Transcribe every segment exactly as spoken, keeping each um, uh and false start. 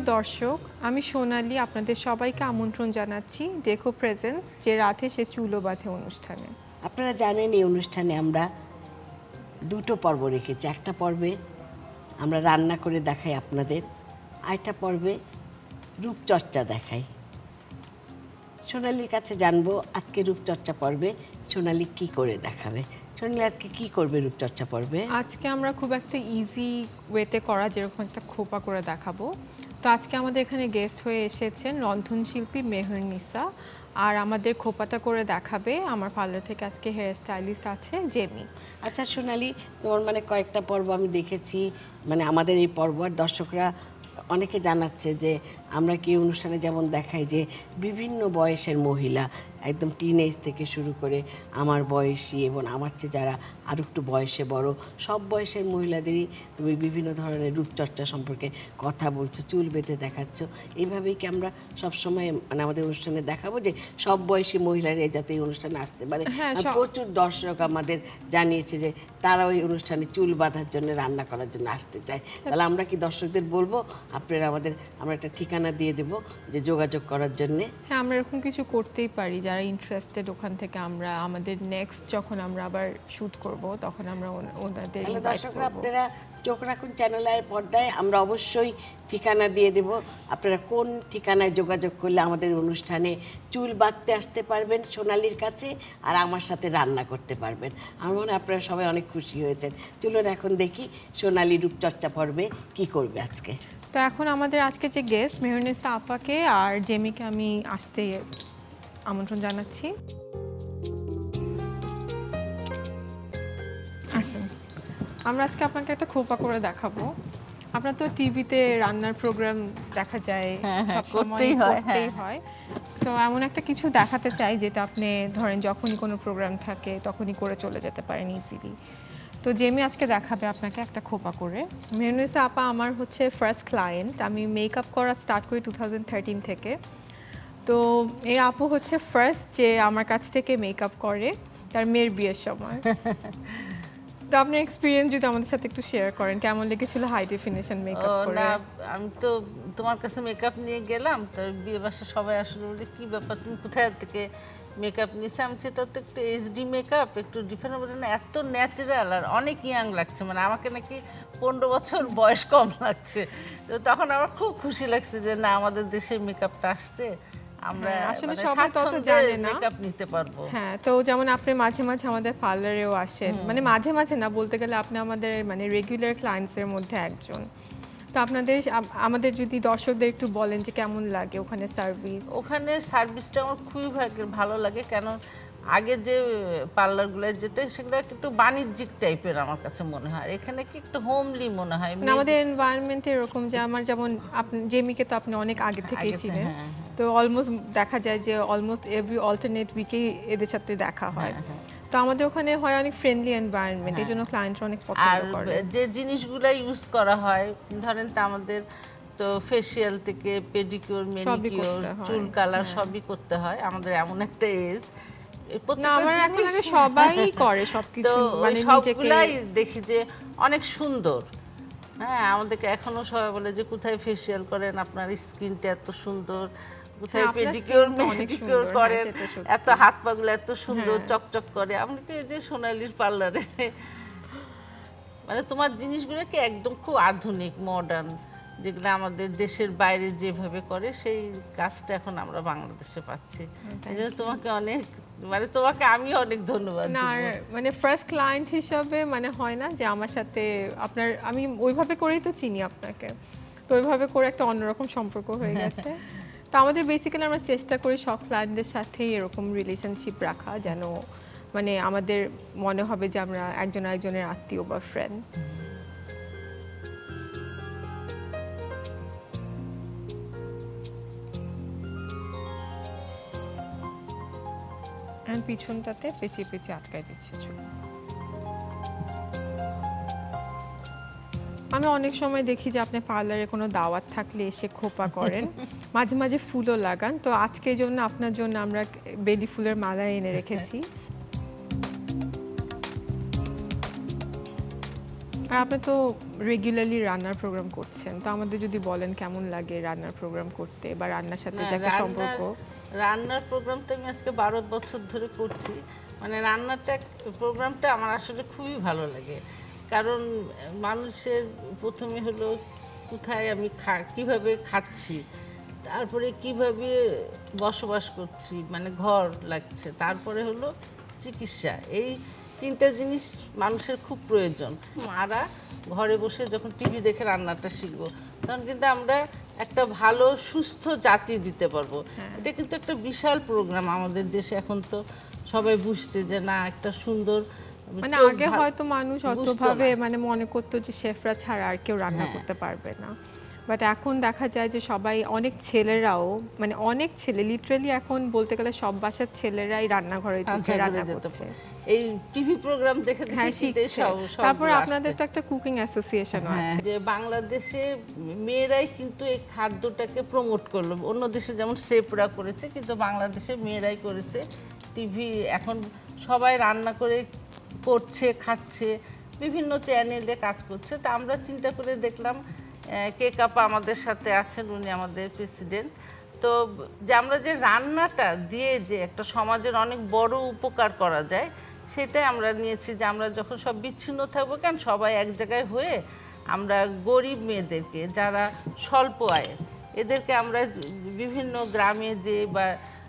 দর্শক, আমি সোনালী আপনাদের সবাইকে আমন্ত্রণ জানাচ্ছি ডেকো প্রেজেন্স যে রাতে সে চুলো বাঁধে অনুষ্ঠানে। আপনারা জানেন এই অনুষ্ঠানে আমরা দুটো পর্ব রেখেছি। একটা পর্বে আমরা রান্না করে দেখাই আপনাদের, আরেকটা পর্বে রূপচর্চা দেখাই। সোনালীর কাছে জানবো আজকে রূপচর্চা পর্বে সোনালী কি করে দেখাবে। সোনালী আজকে কি করবে রূপচর্চা পর্বে? আজকে আমরা খুব একটা ইজি ওয়েতে করা যেরকম একটা খোপা করে দেখাবো। তো আজকে আমাদের এখানে গেস্ট হয়ে এসেছেন রন্ধনশিল্পী মেহেরনিসা, আর আমাদের খোপাটা করে দেখাবে আমার পার্লার থেকে আজকে হেয়ার স্টাইলিস্ট আছে জেমি। আচ্ছা সোনালী, তোমার মানে কয়েকটা পর্ব আমি দেখেছি, মানে আমাদের এই পর্ব আর দর্শকরা অনেকে জানাচ্ছে যে আমরা কি অনুষ্ঠানে যেমন দেখাই যে বিভিন্ন বয়সের মহিলা একদম টিনেজ থেকে শুরু করে আমার বয়সী এবং আমার চেয়ে যারা আর একটু বয়সে বড় সব বয়সের মহিলাদেরই তুমি বিভিন্ন ধরনের রূপচর্চা সম্পর্কে কথা বলছো, চুল বেঁধে দেখাচ্ছ। এইভাবেই কি আমরা সবসময় মানে আমাদের অনুষ্ঠানে দেখাবো যে সব বয়সী মহিলারা যাতে এই অনুষ্ঠানে আসতে পারে? প্রচুর দর্শক আমাদের জানিয়েছে যে তারা ওই অনুষ্ঠানে চুল বাঁধার জন্য, রান্না করার জন্য আসতে চায়। তাহলে আমরা কি দর্শকদের বলবো আপনারা আমাদের, আমরা একটা ঠিকানা দিয়ে দেবো যে যোগাযোগ করার জন্যে? হ্যাঁ, আমরা এরকম কিছু করতেই পারি। যারা ইন্টারেস্টেড ওখান থেকে আমরা আমাদের নেক্সট যখন আমরা আবার শুট করব তখন আমরা ওনাদের ইনভাইট করব। দর্শকরা আপনারা চোখ রাখুন চ্যানেলের পর্দায়, আমরা অবশ্যই ঠিকানা দিয়ে দেব। আপনারা কোন ঠিকানায় যোগাযোগ করলে আমাদের অনুষ্ঠানে চুল বাঁধতে আসতে পারবেন সোনালীর কাছে, আর আমার সাথে রান্না করতে পারবেন। আমার মনে হয় আপনারা সবাই অনেক খুশি হয়েছেন। চলুন এখন দেখি সোনালী রূপচর্চা পর্বে কি করবে আজকে। তো এখন আমাদের আজকে যে গেস্ট মেহেরনিসা আপাকে আর জেমিকে আমি আসতে আমন্ত্রণ জানাচ্ছি। আসুন, আমরা আজকে আপনাকে একটা খোপা করে দেখাবো। আপনার তো টিভিতে রান্নার প্রোগ্রাম দেখা যায়, করতেই হয়। সো এমন একটা কিছু দেখাতে চাই যেটা আপনি ধরেন যখনই কোনো প্রোগ্রাম থাকে তখনই করে চলে যেতে পারেন ইজিলি। তো জেমি আজকে দেখাবে আপনাকে একটা খোপা করে। মেহেরনিসা আপা আমার হচ্ছে ফার্স্ট ক্লায়েন্ট। আমি মেকআপ করা স্টার্ট করি টু থাউজেন্ড থার্টিন থেকে। তো এই আপু হচ্ছে ফার্স্ট যে আমার কাছ থেকে মেকআপ করে তার মেয়ের বিয়ের সময়। তো আপনার এক্সপিরিয়েন্স যদি আমাদের সাথে একটু শেয়ার করেন, কেমন লেগেছিল হাই ডেফিনিশন মেকআপ করে? না, আমি তো তোমার কাছে মেকআপ নিয়ে গেলাম, তো বিয়ে বাসা সবাই আসলে বলে কি ব্যাপার তুমি কোথায় থেকে মেকআপ নিয়েছে? আমি সেটা তো একটু এইচডি মেকআপ, একটু ডিফারেন্ট, বলে না এত ন্যাচারাল আর অনেক ইয়াং লাগছে, মানে আমাকে নাকি পনেরো বছর বয়স কম লাগছে। তো তখন আমার খুব খুশি লাগছে যে না আমাদের দেশে মেকআপটা আসছে, আমরা আসলে সবাই তত জানে না মেকআপ নিতে পারবো। হ্যাঁ, তো যেমন আপনি মাঝে মাঝে আমাদের পার্লারেও আসেন, মানে মাঝে মাঝে না বলতে গেলে আপনি আমাদের মানে রেগুলার ক্লায়েন্টসের মধ্যে একজন। তো আপনাদের আমাদের যদি দর্শকদের একটু বলেন যে কেমন লাগে ওখানে সার্ভিস? ওখানে সার্ভিসটা আমার খুবই ভালো লাগে, কেন আগে যে পার্লারগুলো যেটা সেগুলো একটু বাণিজ্যিক টাইপের আমার কাছে মনে হয়, এখানে কি একটু হোমলি মনে হয়। আমাদের এনভায়রনমেন্ট এরকম যে আমার যেমন আপনি জেমিকে তো আপনি অনেক আগে থেকেই ছিলেন, তো অলমোস্ট দেখা যায় যে অলমোস্ট এভরি অল্টারনেট উইকে এদের সাথে দেখা হয়। তো আমাদের ওখানে হয় অনেক ফ্রেন্ডলি এনভায়রনমেন্ট, এই জন্য ক্লায়েন্টরা অনেক পছন্দ করে। আর যে জিনিসগুলো ইউজ করা হয় ধরেন তো আমাদের তো ফেসিয়াল থেকে পেডিকিউর, ম্যানিকিউর, চুল কালার সবই করতে হয়। আমাদের এমন একটা এজ সবাই করে সবকিছু, মানে সবগুলাই দেখি যে অনেক সুন্দর। হ্যাঁ, আমাদেরকে এখনো সবাই বলে যে কোথায় ফেসিয়াল করেন, আপনার স্কিনটা এত সুন্দর, কোথায় পেডিকিউর ম্যানিকিউর করেন, এত হাত পাগুলো এত সুন্দর চকচক করে। আমরা তো এই যে সোনালীর পার্লারে, মানে তোমার জিনিসগুলো কি একদম খুব আধুনিক মডার্ন, যেগুলো আমাদের দেশের বাইরে যেভাবে করে সেই কাজটা এখন আমরা বাংলাদেশে পাচ্ছি। এই জন্য তোমাকে অনেক, মানে তোমাকে আমি অনেক ধন্যবাদ। না মানে ফার্স্ট ক্লায়েন্ট হিসাবে মানে হয় না যে আমার সাথে আপনার, আমি ওইভাবে করেই তো চিনি আপনাকে, তো ওইভাবে করে একটা অন্যরকম সম্পর্ক হয়ে গেছে। তো আমাদের বেসিক্যালি আমরা চেষ্টা করি সব ক্লায়েন্টদের সাথেই এরকম রিলেশনশিপ রাখা, যেন মানে আমাদের মনে হবে যে আমরা একজন আরেকজনের আত্মীয় বা ফ্রেন্ড। পিছনটাতে পেঁচিয়ে পেঁচিয়ে আটকায় দিচ্ছে চুল। আমি অনেক সময় দেখি যে আপনি পার্লারে কোনো দাওয়াত থাকলে এসে খোপা করেন, মাঝে মাঝে ফুলও লাগান। তো আজকের জন্য আপনার জন্য আমরা বেলি ফুলের মালা এনে রেখেছি। আর আপনি তো রেগুলারলি রান্নার প্রোগ্রাম করছেন, তো আমাদের যদি বলেন কেমন লাগে রান্নার প্রোগ্রাম করতে বা রান্নার সাথে যে একটা সম্পর্ক। রান্নার প্রোগ্রাম তো আমি আজকে বারো বছর ধরে করছি, মানে রান্নাটা প্রোগ্রামটা আমার আসলে খুবই ভালো লাগে। কারণ মানুষের প্রথমে হলো কোথায় আমি খা কীভাবে খাচ্ছি, তারপরে কিভাবে বসবাস করছি, মানে ঘর লাগছে, তারপরে হলো চিকিৎসা। এই তিনটা জিনিস মানুষের খুব প্রয়োজন। মারা ঘরে বসে যখন টিভি দেখে রান্নাটা শিখবো, তখন কিন্তু আমরা একটা ভালো সুস্থ জাতি দিতে পারবো। এটা কিন্তু একটা বিশাল প্রোগ্রাম আমাদের দেশে। এখন তো সবাই বুঝতে যে না, একটা সুন্দর, মানে আগে হয়তো মানুষ অতভাবে মানে মনে করতো যে শেফরা ছাড়া আর কেউ রান্না করতে পারবে না, বাট এখন দেখা যায় যে সবাই, অনেক ছেলেরাও, মানে অনেক ছেলে লিটারালি এখন বলতে গেলে সব বাসার ছেলেরাই রান্নাঘরে ঢুকে রান্না করছে এই টিভি প্রোগ্রাম দেখে দেখে শিখতে। তারপর আপনাদের তো একটা কুকিং অ্যাসোসিয়েশন আছে, যে বাংলাদেশে মেয়েরাই কিন্তু এই খাদ্যটাকে প্রমোট করলো। অন্য দেশে যেমন শেফরা করেছে, কিন্তু বাংলাদেশে মেয়েরাই করেছে। টিভি এখন সবাই রান্না করে করছে, খাচ্ছে, বিভিন্ন চ্যানেলে কাজ করছে। তা আমরা চিন্তা করে দেখলাম, কেক আপা আমাদের সাথে আছেন, উনি আমাদের প্রেসিডেন্ট, তো যে আমরা যে রান্নাটা দিয়ে যে একটা সমাজের অনেক বড় উপকার করা যায়, সেটাই আমরা নিয়েছি। যে আমরা যখন সব বিচ্ছিন্ন থাকবো, কেন সবাই এক জায়গায় হয়ে আমরা গরিব মেয়েদেরকে, যারা স্বল্প আয়ের, এদেরকে আমরা বিভিন্ন গ্রামে যে বা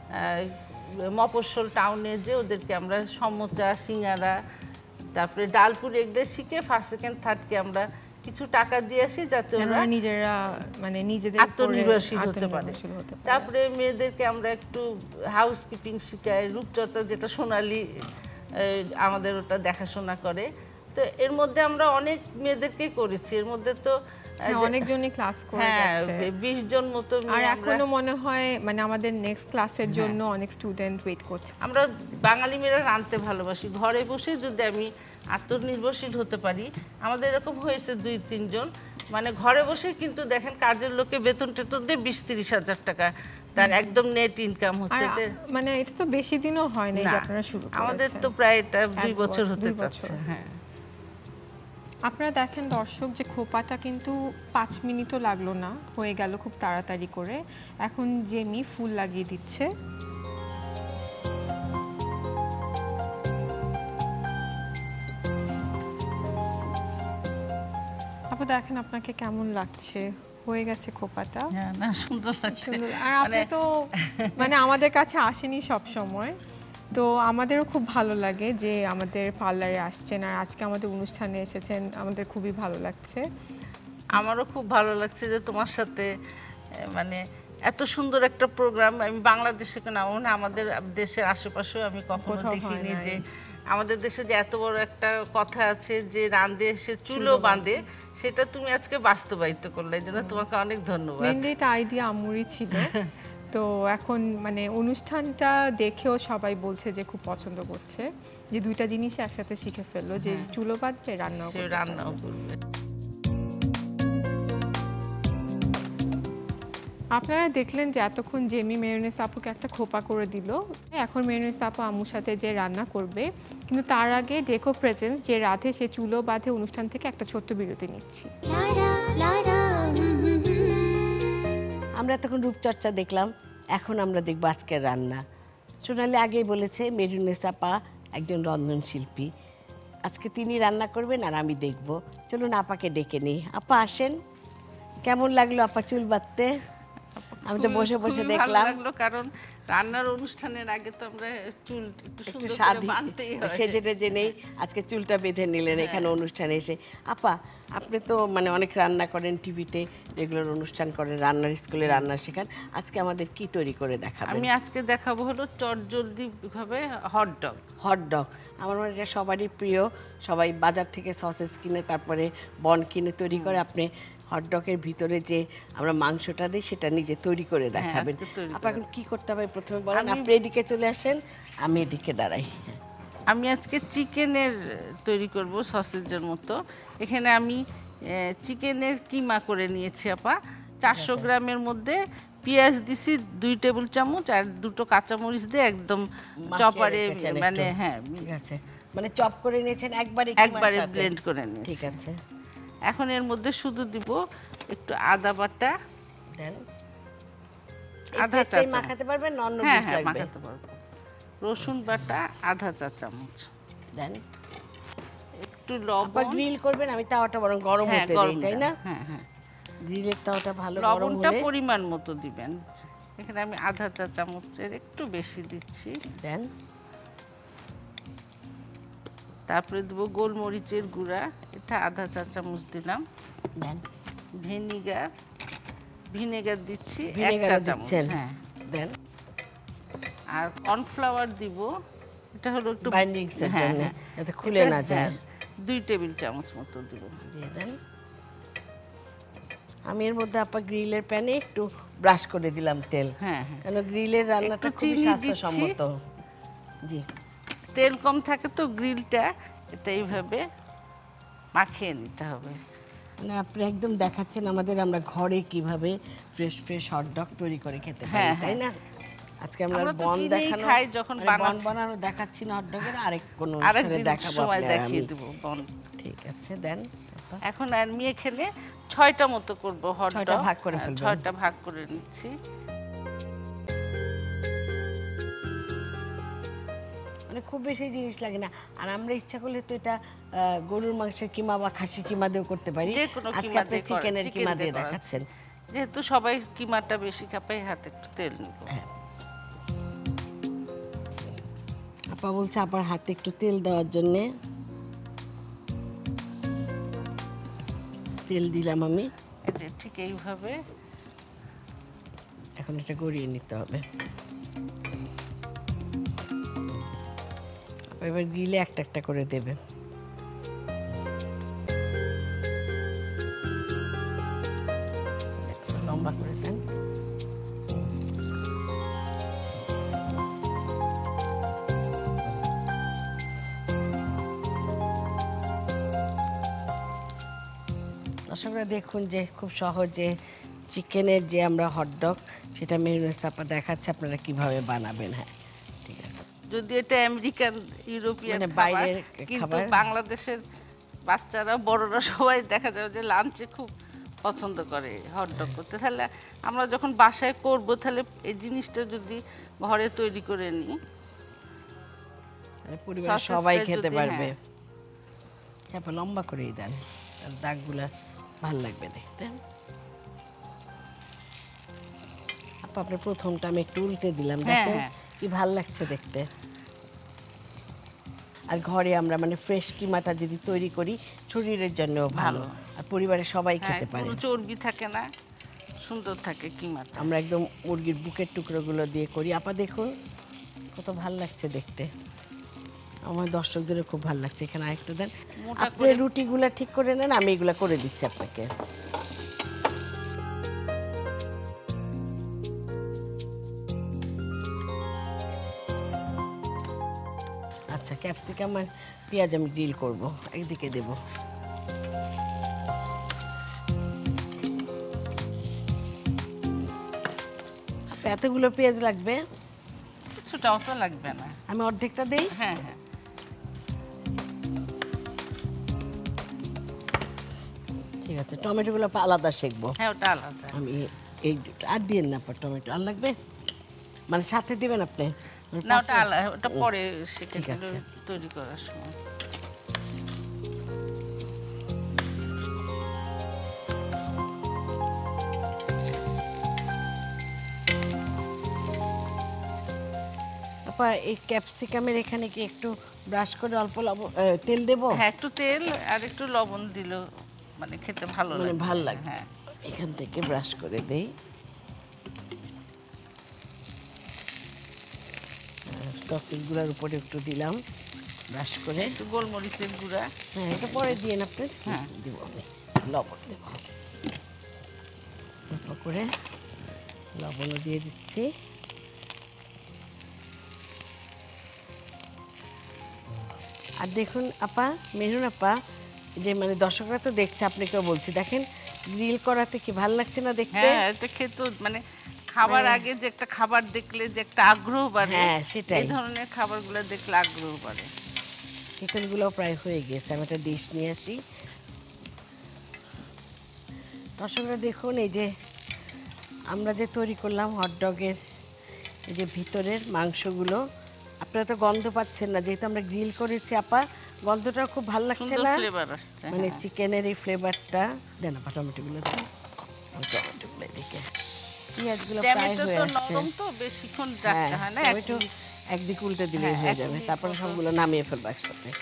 মফস্বল টাউনে যে ওদেরকে আমরা সমোচা, সিঙ্গারা, তারপরে ডালপুরি এগুলো শিখে ফার্স্ট সেকেন্ড থার্ডকে আমরা কিছু টাকা দিয়ে আসি, যাতে ওরা নিজেরা মানে নিজেদের আত্মনির্ভরশীল হতে পারে। তারপরে মেয়েদেরকে আমরা একটু হাউসকিপিং শিখাই, রূপচর্চা, যেটা সোনালি আমাদের ওটা দেখাশোনা করে। তো এর মধ্যে আমরা অনেক মেয়েদেরকে করেছি। এর মধ্যে তো অনেকজনই ক্লাস করে যাচ্ছে, বিশ জন মতো। আর এখনো মনে হয় মানে আমাদের নেক্সট ক্লাসের জন্য অনেক স্টুডেন্ট ওয়েট করছে। আমরা বাঙালি মেয়েরা রাঁধতে ভালোবাসি। ঘরে বসে যদি আমি আত্মনির্ভরশীল হতে পারি, আমাদের এরকম হয়েছে দুই তিনজন, মানে ঘরে বসে কিন্তু দেখেন কাজের লোকে বেতন টেতন দিয়ে বিশ তিরিশ হাজার টাকা তার একদম নেট ইনকাম হচ্ছে। মানে এটা তো বেশি দিনও হয় না যে আপনারা শুরু করেছেন, আমাদের তো প্রায় এটা দুই বছর হতে যাচ্ছে। হ্যাঁ, আপনারা দেখেন দর্শক, যে খোপাটা কিন্তু পাঁচ মিনিটও লাগলো না, হয়ে গেল খুব তাড়াতাড়ি করে। এখন জেমি ফুল লাগিয়ে দিচ্ছে। আপু দেখেন আপনাকে কেমন লাগছে, হয়ে গেছে খোপাটা? হ্যাঁ, না সুন্দর লাগছে। আর আপনি তো মানে আমাদের কাছে আসেনি সব সময়, তো আমাদেরও খুব ভালো লাগে যে আমাদের পার্লারে আসছেন আর আজকে আমাদের অনুষ্ঠানে এসেছেন, আমাদের খুবই ভালো লাগছে। আমারও খুব ভালো লাগছে যে তোমার সাথে মানে এত সুন্দর একটা প্রোগ্রাম আমি বাংলাদেশে কেন, মানে আমাদের দেশের আশেপাশেও আমি কখনো দেখিনি যে আমাদের দেশে যে এত বড় একটা কথা আছে যে রাঁধে এসে চুলো বাঁধে, সেটা তুমি আজকে বাস্তবায়িত করলে, এই জন্য তোমাকে অনেক ধন্যবাদ। মেনলি এটা আইডিয়া আম্মুরই ছিল। তো এখন মানে অনুষ্ঠানটা দেখেও সবাই বলছে যে খুব পছন্দ করছে, যে দুইটা জিনিস একসাথে শিখে ফেললো, যে চুলো বাঁধবে, রান্নাও রান্নাও করবে। আপনারা দেখলেন যে এতক্ষণ জেমি মেয়োনেজ আপুকে একটা খোপা করে দিল। এখন মেয়োনেজ আপু আম্মুর সাথে যে রান্না করবে, কিন্তু তার আগে ডেকো প্রেজেন্ট যে রাধে সে চুলো বাঁধে অনুষ্ঠান থেকে একটা ছোট্ট বিরতি নিচ্ছি। আমরা তখন রূপচর্চা দেখলাম, এখন আমরা দেখব আজকের রান্না। সোনালি আগেই বলেছে মেয়োনেজ আপা একজন রন্ধনশিল্পী, আজকে তিনি রান্না করবেন আর আমি দেখব। চলুন আপাকে ডেকে নিই। আপা আসেন, কেমন লাগলো আপা চুল বাঁধতে? আমি তো বসে বসে দেখলাম, কারণ রান্নার অনুষ্ঠানের আগে তো আমরা চুল একটু সাধি সেজে টেজে নেই, আজকে চুলটা বেঁধে নিলেন এখানে অনুষ্ঠানে এসে। আপা আপনি তো মানে অনেক রান্না করেন, টিভিতে রেগুলার অনুষ্ঠান করেন, রান্নার স্কুলে রান্না শেখান, আজকে আমাদের কি তৈরি করে দেখাবেন? আমি আজকে দেখাবো হলো চটজলদি ভাবে হট ডগ। হট ডগ আমার মনে হয় সবারই প্রিয়, সবাই বাজার থেকে সসেস কিনে তারপরে বন কিনে তৈরি করে। আপনি হটডগের ভিতরে যে আমরা মাংসটা দিই সেটা নিজে তৈরি করে দেখাবেন। আপনার এখন কি করতে হবে প্রথমে বলেন। আপনি এদিকে চলে আসেন, আমি এদিকে দাঁড়াই। আমি আজকে চিকেনের তৈরি করব সসেজের মতো। এখানে আমি চিকেনের কিমা করে নিয়েছি আপা। চারশো গ্রামের মধ্যে পেঁয়াজ দিছি দুই টেবিল চামচ আর দুটো কাঁচামরিচ দিয়ে একদম চপারে, মানে হ্যাঁ ঠিক আছে মানে চপ করে নিয়েছেন একবারে একবারে ব্লেন্ড করে নিয়েছি। ঠিক আছে, এখন এর মধ্যে শুধু দিব একটু আদা বাটা দেন। আধা চা চামচ মাখাতে পারবেন, অন্য হ্যাঁ কিছু হ্যাঁ লাগবে? মাখাতে পারবো। রসুন বাটা আধা চা চামচ দেন। একটু আবার লবণ। গ্রিল করবেন, আমি তাওয়াটা বরং গরম হ্যাঁ হতে গরম দিই, তাই দেন। না? হ্যাঁ হ্যাঁ গ্রিলের তাওয়াটা ভালো গরম লবণটা হলে পরিমাণ মতো দিবেন। এখানে আমি আধা চা চামচের একটু বেশি দিচ্ছি। দেন। তারপরে দেবো গোলমরিচের গুঁড়া, এটা আধা চা চামচ দিলাম। দেন। ভিনিগার ভিনেগার দিচ্ছি এক ভিনেগার চা চামচ। দিচ্ছেন? হ্যাঁ। দেন। আর কর্নফ্লাওয়ার দিব, এটা হলো একটু বাইন্ডিংস এর হ্যাঁ, জন্য, হ্যাঁ। যাতে খুলে এটা- না যায়। হ্যাঁ, দুই টেবিল চামচ মতো দিব। দিয়ে দেন। আমি এর মধ্যে আপা গ্রিলের প্যানে একটু ব্রাশ করে দিলাম তেল, হ্যাঁ হ্যাঁ কেন গ্রিলের রান্নাটা একটু খুবই চিনি স্বাস্থ্যসম্মত। জি, তেল কম থাকে তো গ্রিলটা এটা এইভাবে মাখিয়ে নিতে হবে। মানে আপনি একদম দেখাচ্ছেন আমাদের আমরা ঘরে কিভাবে ফ্রেশ ফ্রেশ হট ডগ তৈরি করে খেতে পারি, হ্যাঁ, তাই না? আজকে আমরা আমরা তো বন কিনেই দেখানো খাই যখন মানে বন বানাচ্ছি। বানানো দেখাচ্ছি না হট ডগের, আরেক কোনো আরেকদিন অনুষ্ঠানে দেখাবো সময় আপনি আর আমি। দেখিয়ে দেবো বন। ঠিক আছে, দেন। আপা, এখন আর মেয়ে খেলে ছয়টা মতো করবো হট ছয়টা ডগ। ভাগ করে হ্যাঁ, ফেলবেন। ছয়টা ভাগ করে নিচ্ছি। মানে খুব বেশি জিনিস লাগে না, আর আমরা ইচ্ছা করলে তো এটা আহ, গরুর মাংসের কিমা বা খাসির কিমা দিয়েও করতে পারি। যে কোনো আজকে কিমা আপনি দিয়ে করা- চিকেনের chicken কিমা দিয়ে দিয়ে করা দেখাচ্ছেন। যেহেতু সবাই কিমাটা বেশি খাপাই, হাতে একটু তেল নিব। হ্যাঁ। আপা বলছে আপার হাতে একটু তেল দেওয়ার জন্য। তেল দিলাম আমি, এই যে ঠিক এইভাবে। এখন এটা গড়িয়ে নিতে হবে। আপা এবার গিলে একটা একটা করে দেবে। লম্বা করে দেন। দর্শকরা দেখুন যে খুব সহজে চিকেনের যে আমরা হটডগ সেটা মেহরুনিসা আপা দেখাচ্ছে আপনারা কিভাবে বানাবেন। হ্যাঁ, ঠিক আছে। যদি এটা আমেরিকান ইউরোপিয়ান মানে খাবার, বাইরের কিন্তু খাবার। বাংলাদেশের বাচ্চারা বড়রা সবাই দেখা যাবে যে লাঞ্চে খুব পছন্দ করে হটডগ করতে। তাহলে আমরা যখন বাসায় করব, তাহলে এই জিনিসটা যদি ঘরে তৈরি করে নিই, মানে পরিবারের Sausage সবাই টা খেতে যদি, পারবে। হ্যাঁ। হ্যাঁ, আপা লম্বা করেই দেন, আর দাগগুলা ভাল লাগবে দেখতে। আপা আপনার প্রথমটা আমি একটু উল্টে দিলাম, হ্যাঁ, দেখো হ্যাঁ। কি ভাল লাগছে দেখতে। আর ঘরে আমরা মানে ফ্রেশ কিমাটা যদি তৈরি করি শরীরের জন্যও ভালো, ভালো। আর পরিবারের সবাই হ্যাঁ, খেতে পারে। কোনো চর্বি থাকে না, সুন্দর থাকে কিমাটা। আমরা একদম মুরগির বুকের টুকরোগুলো দিয়ে করি। আপা দেখুন কত ভাল লাগছে দেখতে, আমার দর্শকদেরও খুব ভাল লাগছে। এখানে আরেকটা দেন। মোটা আপনি করে- রুটিগুলা ঠিক করে নেন, আমি এগুলা করে দিচ্ছি আপনাকে। আচ্ছা, ক্যাপসিকাম আর পেঁয়াজ আমি গ্রিল করব, একদিকে দেব। এতগুলো পেঁয়াজ লাগবে? কিছুটা অত লাগবে না। আমি অর্ধেকটা দেই। হ্যাঁ হ্যাঁ ঠিক আছে, টমেটোগুলো আলাদা সেকবো হ্যাঁ ওটা আলাদা। আমি। এই দুটো আর দিয়েন না পর, টমেটো আর লাগবে মানে সাথে দিবেন আপনি? মানে না ওটা পাঁচটা? আলাদা, ওটা পরে সেটা ঠিক আছে। তৈরি করার সময়। আপা এই ক্যাপসিকামের এখানে কি একটু ব্রাশ করে অল্প লবণ আহ, তেল দেবো? হ্যাঁ একটু তেল আর একটু লবণ দিলেও মানে খেতে ভালো মানে লাগে। ভাল লাগে। হ্যাঁ এখান থেকে ব্রাশ করে দেই। সসেস গুলার উপরে একটু দিলাম ব্রাশ করে। একটু গোলমরিচের গুঁড়া। হ্যাঁ, এটা পরে দিয়ে আপনি। হ্যাঁ। দিব আমি লবণ দেব, অল্প করে লবণও দিয়ে দিচ্ছি। আর দেখুন আপা, মেহরুন আপা, যে মানে দর্শকরা তো দেখছে, আপনাকেও বলছি, দেখেন গ্রিল করাতে কি ভালো লাগছে না দেখতে? হ্যাঁ এটা খেতে মানে খাবার আগে যে একটা খাবার দেখলে যে একটা আগ্রহ বাড়ে, হ্যাঁ, সেটাই। এই ধরনের খাবারগুলো দেখলে আগ্রহ বাড়ে। চিকেনগুলো প্রায় হয়ে গেছে, আমি একটা ডিশ নিয়ে আসি। দর্শকরা দেখুন, এই যে আমরা যে তৈরি করলাম হটডগের এই যে ভিতরের মাংসগুলো, আপনারা তো গন্ধ পাচ্ছেন না যেহেতু আমরা গ্রিল করেছি আপা, গন্ধটা খুব ভালো লাগছে না, মানে চিকেনের এই ফ্লেভারটা। দেন আপা টমেটোগুলো দেন, টমেটোগুলো এদিকে, পেঁয়াজগুলো প্রায় হয়ে আসছে, টমেটো একদিক উল্টে দিলে হয়ে যাবে, তারপরে সবগুলো নামিয়ে ফেলবো একসাথে।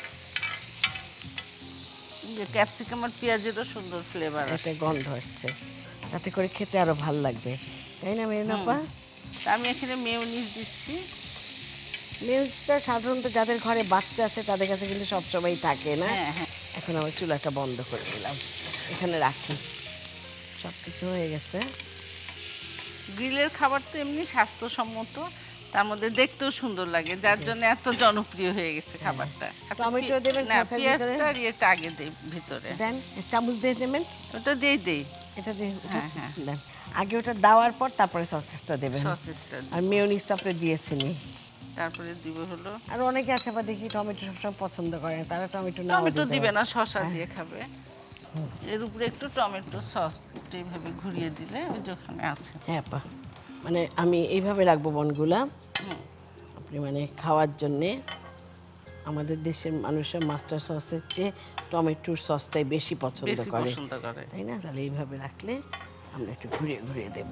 ক্যাপসিকাম আর পেঁয়াজেরও সুন্দর ফ্লেভার, একটা গন্ধ আসছে, তাতে করে খেতে আরো ভালো লাগবে, তাই না মেরিন আপা? আমি এখানে মেয়োনিজ দিচ্ছি। মেয়োনিজটা সাধারণত যাদের ঘরে বাচ্চা আছে তাদের কাছে কিন্তু সবসময় থাকে না। এখন আমার চুলাটা বন্ধ করে দিলাম, এখানে রাখি, সব কিছু হয়ে গেছে। গ্রিলের খাবার তো এমনি স্বাস্থ্যসম্মত, তার মধ্যে দেখতেও সুন্দর লাগে, যার জন্য এত জনপ্রিয় হয়ে গেছে খাবারটা। টমেটো দেবেন, না পেঁয়াজটা আর এটা আগে দেই ভিতরে, দেন চামচ দিয়ে দেবেন, ওটা দিয়ে দেই, এটা দিয়ে হ্যাঁ হ্যাঁ দেন, আগে ওটা দেওয়ার পর তারপরে সসেসটা দেবেন, সসেসটা আর মেয়োনিজ তো আপনি দিয়েছেনই, তারপরে দিব হলো। আর অনেকে আছে বা দেখি টমেটো সবসময় পছন্দ করে, তারা টমেটো না টমেটো দিবে না, শসা দিয়ে খাবে। এর উপরে একটু টমেটো সস একটু এইভাবে ঘুরিয়ে দিলে ওই যেখানে আছে। হ্যাঁ আপা, মানে আমি এইভাবে রাখবো বনগুলা, আপনি মানে খাওয়ার জন্যে। আমাদের দেশের মানুষের মাস্টার সসের চেয়ে টমেটোর সসটাই বেশি পছন্দ করে, তাই না? তাহলে এইভাবে রাখলে আমরা একটু ঘুরিয়ে ঘুরিয়ে দেবো।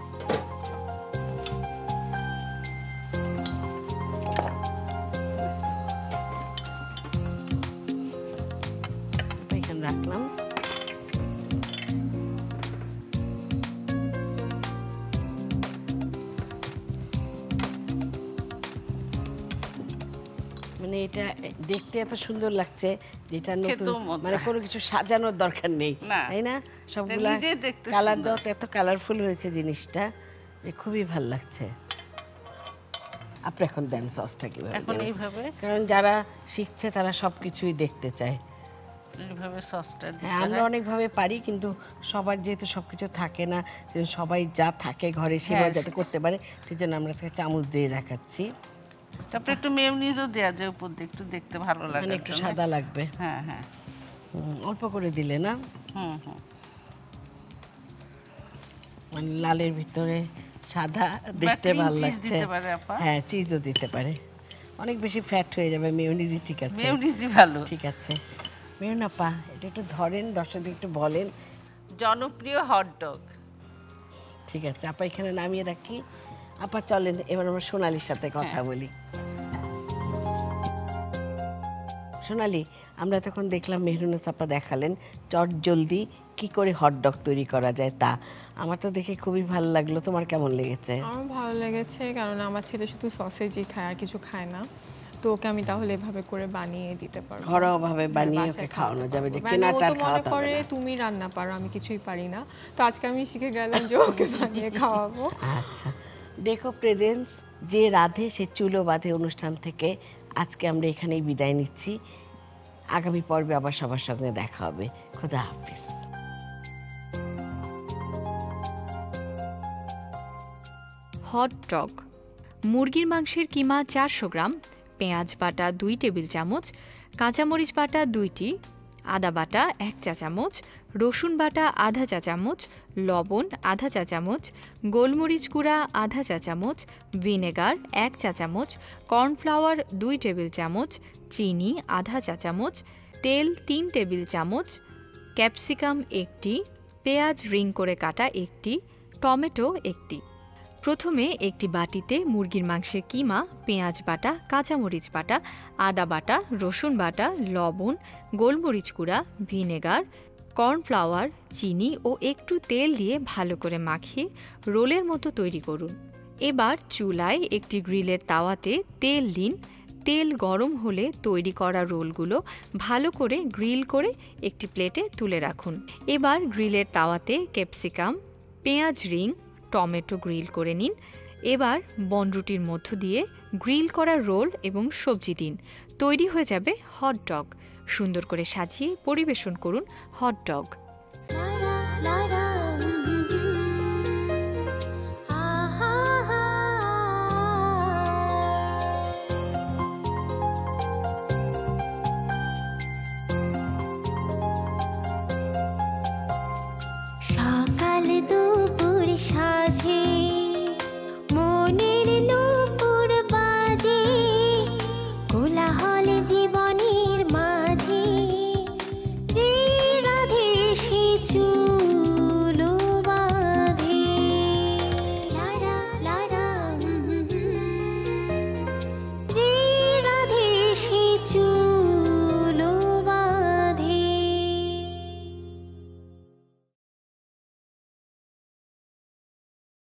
এখানে রাখলাম, মানে এটা দেখতে এত সুন্দর লাগছে যেটা নতুন, মানে কোনো কিছু সাজানোর দরকার নেই, তাই না? সবগুলা কালার দাও, এত কালারফুল হয়েছে জিনিসটা যে খুবই ভালো লাগছে। আপনি এখন দেন সসটা কিভাবে দেবেন, কারণ যারা শিখছে তারা সবকিছুই দেখতে চায়। এইভাবে সসটা দিতে হ্যাঁ, আমরা অনেকভাবে পারি, কিন্তু সবার যেহেতু সবকিছু থাকে না, সবাই যা থাকে ঘরে সেভাবে যাতে করতে পারে, সেই জন্য আমরা চামচ দিয়ে দেখাচ্ছি। তারপরে একটু মেয়োনিজও দেয়া যায় উপর দিয়ে, একটু দেখতে ভালো লাগে, মানে একটু সাদা লাগবে। হ্যাঁ হ্যাঁ, অল্প করে দিলে না, হুম হুম, মানে লালের ভিতরে সাদা দেখতে ভালো লাগছে। হ্যাঁ, চিজও দিতে পারে, অনেক বেশি ফ্যাট হয়ে যাবে মেয়োনিজই ঠিক আছে, মেয়োনিজই ভালো, ঠিক আছে। মেরিন আপা এটা একটু ধরেন, দর্শকদের একটু বলেন। জনপ্রিয় হটডগ, ঠিক আছে আপা, এখানে নামিয়ে রাখি। আপা চলেন এবার আমরা সোনালির সাথে কথা বলি। সোনালি, আমরা তখন দেখলাম মেহরুনস আপা দেখালেন চট জলদি কি করে হটডগ তৈরি করা যায়, তা আমার তো দেখে খুবই ভালো লাগলো, তোমার কেমন লেগেছে? আমার ভালো লেগেছে, কারণ আমার ছেলে শুধু সসেজই খায় আর কিছু খায় না, তো ওকে আমি তাহলে এভাবে করে বানিয়ে দিতে পারবো, ঘরোয়া ভাবে বানিয়ে ওকে খাওয়ানো যাবে, যে কেনাটা খাওয়াতে হবে না। তুমি রান্না পারো, আমি কিছুই পারি না, তো আজকে আমি শিখে গেলাম যে ওকে বানিয়ে খাওয়াবো। আচ্ছা, ডেকো প্রেজেন্স যে রাধে সে চুলো বাঁধে অনুষ্ঠান থেকে আজকে আমরা এখানেই বিদায় নিচ্ছি। আগামী পর্বে আবার সবার সঙ্গে দেখা হবে। খোদা হাফিজ। হটডগ, মুরগির মাংসের কিমা চারশো গ্রাম, পেঁয়াজ বাটা দুই টেবিল চামচ, কাঁচামরিচ বাটা দুইটি, আদা বাটা এক চা চামচ, রসুন বাটা আধা চা চামচ, লবণ আধা চা চামচ, গোলমরিচ গুঁড়া আধা চা চামচ, ভিনেগার এক চা চামচ, কর্নফ্লাওয়ার দুই টেবিল চামচ, চিনি আধা চা চামচ, তেল তিন টেবিল চামচ, ক্যাপসিকাম একটি, পেঁয়াজ রিং করে কাটা একটি, টমেটো একটি। প্রথমে একটি বাটিতে মুরগির মাংসের কিমা, পেঁয়াজ বাটা, কাঁচামরিচ বাটা, আদা বাটা, রসুন বাটা, লবণ, গোলমরিচ গুঁড়া, ভিনেগার, কর্নফ্লাওয়ার, চিনি ও একটু তেল দিয়ে ভালো করে মাখিয়ে রোলের মতো তৈরি করুন। এবার চুলায় একটি গ্রিলের তাওয়াতে তেল দিন। তেল গরম হলে তৈরি করা রোলগুলো ভালো করে গ্রিল করে একটি প্লেটে তুলে রাখুন। এবার গ্রিলের তাওয়াতে ক্যাপসিকাম, পেঁয়াজ রিং, টমেটো গ্রিল করে নিন। এবার বনরুটির মধ্য দিয়ে গ্রিল করা রোল এবং সবজি দিন। তৈরি হয়ে যাবে হটডগ। সুন্দর করে সাজিয়ে পরিবেশন করুন হটডগ।